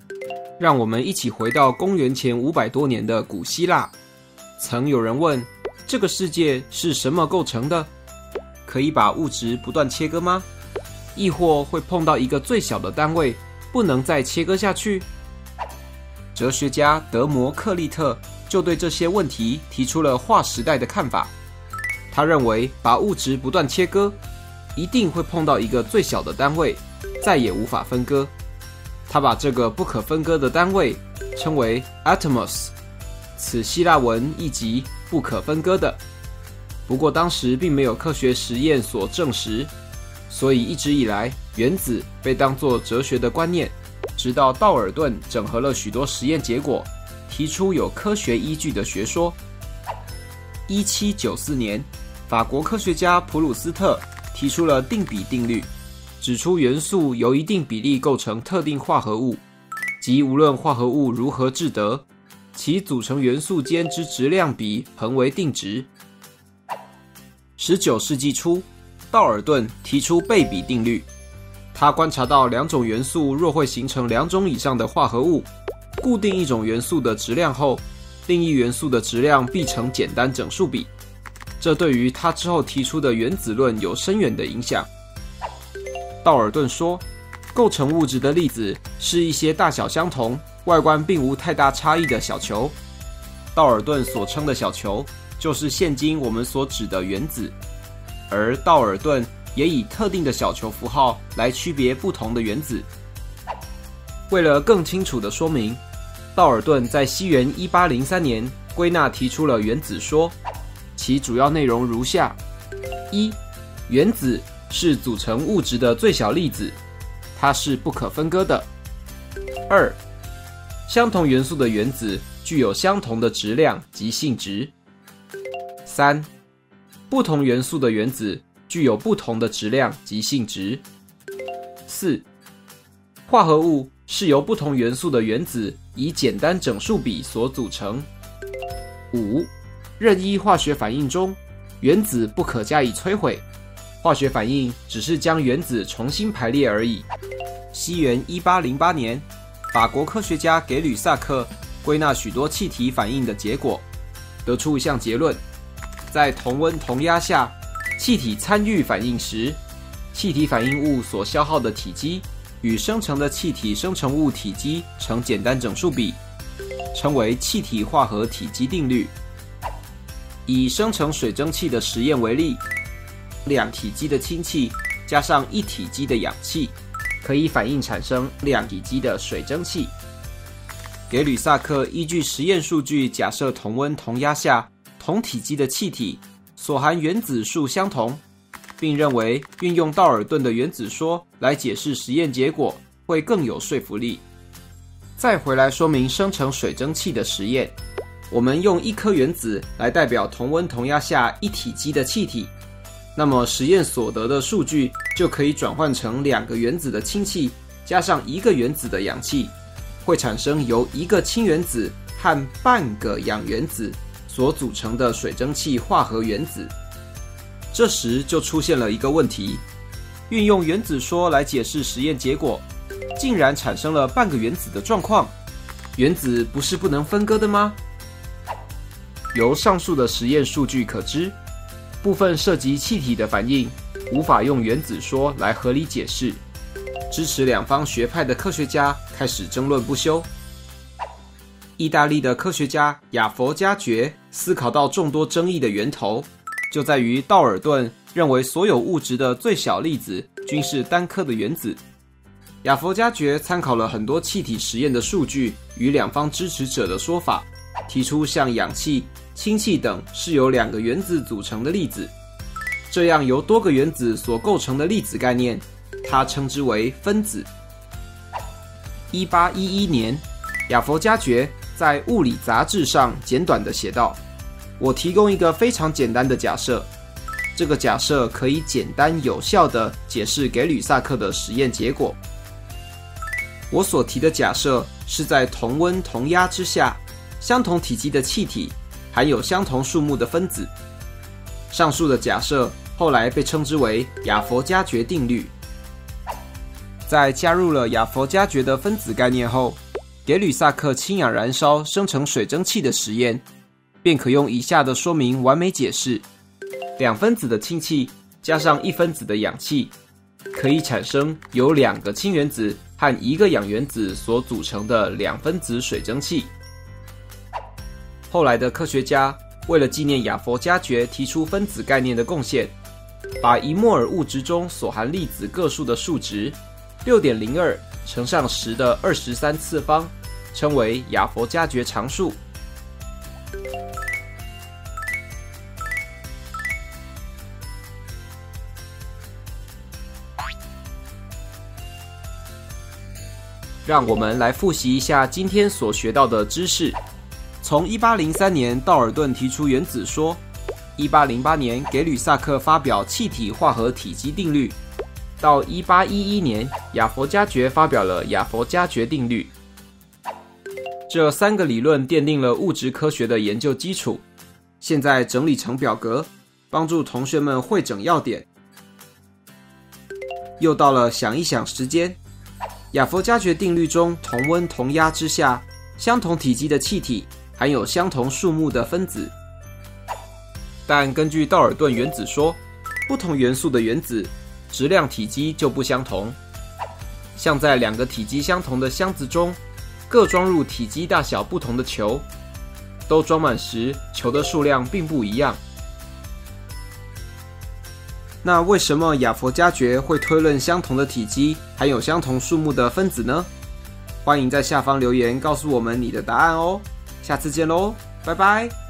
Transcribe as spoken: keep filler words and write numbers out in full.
让我们一起回到公元前五百多年的古希腊。曾有人问，这个世界是什么构成的？可以把物质不断切割吗？亦或会碰到一个最小的单位，不能再切割下去？哲学家德摩克利特就对这些问题提出了划时代的看法。他认为，把物质不断切割，一定会碰到一个最小的单位，再也无法分割。他把这个不可分割的单位称为 atomos， 此希腊文意即不可分割的。不过当时并没有科学实验所证实，所以一直以来原子被当作哲学的观念，直到道尔顿整合了许多实验结果，提出有科学依据的学说。一七九四年，法国科学家普鲁斯特提出了定比定律，指出元素由一定比例构成特定化合物，即无论化合物如何制得，其组成元素间之质量比恒为定值。十九世纪初，道尔顿提出倍比定律，他观察到两种元素若会形成两种以上的化合物，固定一种元素的质量后，另一元素的质量必成简单整数比。这对于他之后提出的原子论有深远的影响。道尔顿说，构成物质的粒子是一些大小相同、外观并无太大差异的小球。道尔顿所称的小球，就是现今我们所指的原子，而道尔顿也以特定的小球符号来区别不同的原子。为了更清楚地说明，道尔顿在西元一八零三年归纳提出了原子说，其主要内容如下：一、原子是组成物质的最小粒子，它是不可分割的。二、相同元素的原子具有相同的质量及性质。三、不同元素的原子具有不同的质量及性质。四、化合物是由不同元素的原子以简单整数比所组成。五、任意化学反应中，原子不可加以摧毁，化学反应只是将原子重新排列而已。西元一八零八年，法国科学家给吕萨克归纳许多气体反应的结果，得出一项结论：在同温同压下，气体参与反应时，气体反应物所消耗的体积与生成的气体生成物体积成简单整数比，称为气体化合体积定律。以生成水蒸气的实验为例，两体积的氢气加上一体积的氧气，可以反应产生两体积的水蒸气。给吕萨克依据实验数据假设同温同压下同体积的气体所含原子数相同，并认为运用道尔顿的原子说来解释实验结果会更有说服力。再回来说明生成水蒸气的实验，我们用一颗原子来代表同温同压下一体积的气体，那么实验所得的数据就可以转换成两个原子的氢气加上一个原子的氧气，会产生由一个氢原子和半个氧原子所组成的水蒸气化合原子。这时就出现了一个问题，运用原子说来解释实验结果，竟然产生了半个原子的状况。原子不是不能分割的吗？由上述的实验数据可知，部分涉及气体的反应无法用原子说来合理解释。支持两方学派的科学家开始争论不休。意大利的科学家亚佛加爵思考到众多争议的源头，就在于道尔顿认为所有物质的最小粒子均是单颗的原子。亚佛加爵参考了很多气体实验的数据与两方支持者的说法，提出像氧气、氢气等是由两个原子组成的粒子，这样由多个原子所构成的粒子概念，他称之为分子。一八一一年，亚佛加爵在《物理》杂志上简短地写道：我提供一个非常简单的假设，这个假设可以简单有效地解释给吕萨克的实验结果。我所提的假设是在同温同压之下，相同体积的气体含有相同数目的分子。上述的假设后来被称之为亚佛加爵定律。在加入了亚佛加爵的分子概念后， 给吕萨克氢氧燃烧生成水蒸气的实验，便可用以下的说明完美解释：两分子的氢气加上一分子的氧气，可以产生由两个氢原子和一个氧原子所组成的两分子水蒸气。后来的科学家为了纪念亚佛加爵提出分子概念的贡献，把一摩尔物质中所含粒子个数的数值 六点零二 乘上十的二十三次方称为亚佛加爵常数。让我们来复习一下今天所学到的知识。从一八零三年道尔顿提出原子说，一八零八年给吕萨克发表气体化合体积定律，到一八一一年亚佛加爵发表了亚佛加爵定律。这三个理论奠定了物质科学的研究基础，现在整理成表格，帮助同学们汇整要点。又到了想一想时间。亚佛加爵定律中，同温同压之下，相同体积的气体含有相同数目的分子。但根据道尔顿原子说，不同元素的原子质量体积就不相同。像在两个体积相同的箱子中，各装入体积大小不同的球，都装满时，球的数量并不一样。那为什么亚佛加爵会推论相同的体积含有相同数目的分子呢？欢迎在下方留言告诉我们你的答案哦。下次见喽，拜拜。